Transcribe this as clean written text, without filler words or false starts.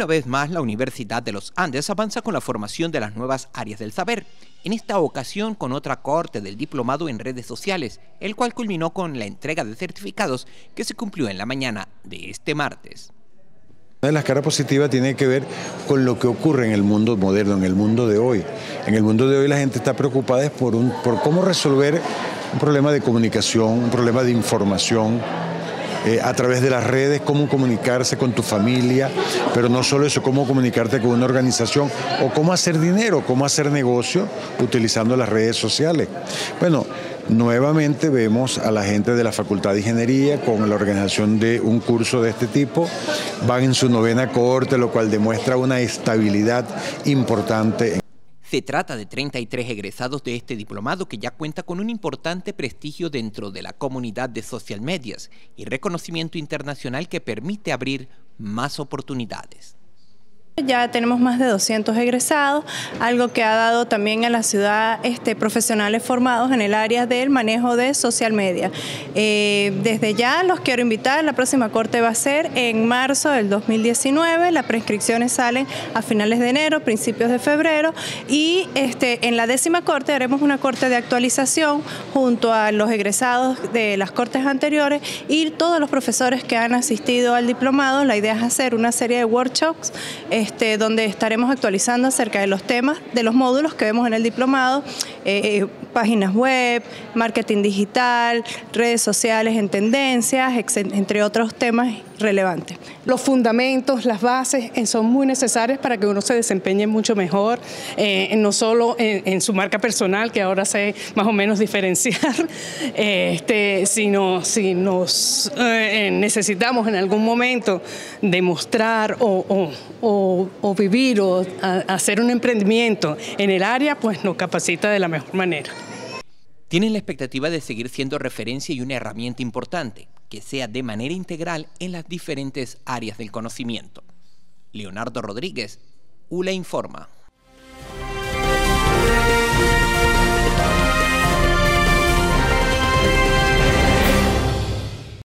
vez más, la Universidad de los Andes avanza con la formación de las nuevas áreas del saber, en esta ocasión con otra corte del diplomado en redes sociales, el cual culminó con la entrega de certificados que se cumplió en la mañana de este martes. Una de las caras positivas tiene que ver con lo que ocurre en el mundo moderno, en el mundo de hoy. En el mundo de hoy la gente está preocupada por cómo resolver un problema de comunicación, un problema de información, a través de las redes, cómo comunicarse con tu familia, pero no solo eso, cómo comunicarte con una organización o cómo hacer dinero, cómo hacer negocio utilizando las redes sociales. Bueno, nuevamente vemos a la gente de la Facultad de Ingeniería con la organización de un curso de este tipo. Van en su 9ª cohorte, lo cual demuestra una estabilidad importante. Se trata de 33 egresados de este diplomado que ya cuenta con un importante prestigio dentro de la comunidad de social medias y reconocimiento internacional que permite abrir más oportunidades. Ya tenemos más de 200 egresados, algo que ha dado también a la ciudad profesionales formados en el área del manejo de social media. Desde ya los quiero invitar, la próxima corte va a ser en marzo del 2019, las prescripciones salen a finales de enero, principios de febrero, y en la 10ª corte haremos una corte de actualización junto a los egresados de las cortes anteriores y todos los profesores que han asistido al diplomado. La idea es hacer una serie de workshops donde estaremos actualizando acerca de los temas, de los módulos que vemos en el diplomado, páginas web, marketing digital, redes sociales en tendencias, entre otros temas relevantes. Los fundamentos, las bases son muy necesarias para que uno se desempeñe mucho mejor, no solo en su marca personal, que ahora sé más o menos diferenciar, sino si nos necesitamos en algún momento demostrar o vivir o hacer un emprendimiento en el área, pues nos capacita de la mejor manera. Tienen la expectativa de seguir siendo referencia y una herramienta importante, que sea de manera integral en las diferentes áreas del conocimiento. Leonardo Rodríguez, ULA Informa.